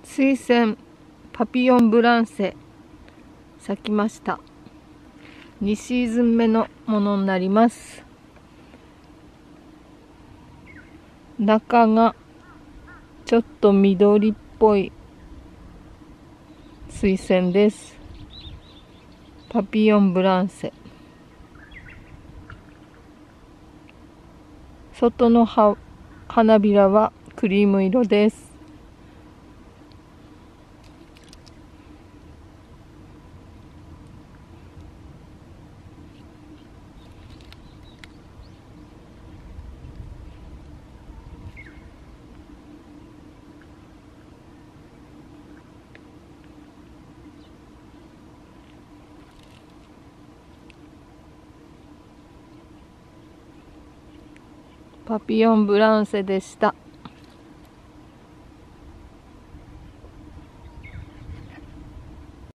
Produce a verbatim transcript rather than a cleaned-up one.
水仙パピヨンブランセ咲きました。にシーズン目のものになります。中がちょっと緑っぽい水仙です。パピヨンブランセ。外の葉花びらはクリーム色です。パピヨンブランセでした。